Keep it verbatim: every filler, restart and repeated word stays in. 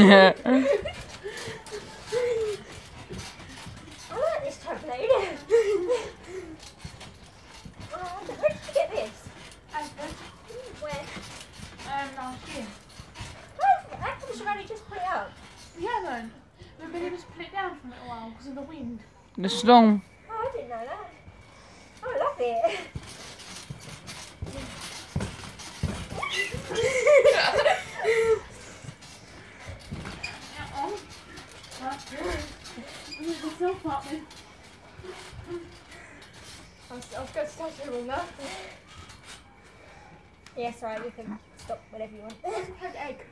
like this trampoline. Oh, where did you get this? Aspen. Where? Um, last year. How come you've only just put it up? We haven't. We've been able to put it down for a little while because of the wind. The storm. Oh, I didn't know that. Oh, I love it. I've got to start your room now. Yeah, sorry, we can stop whenever you want. Had egg.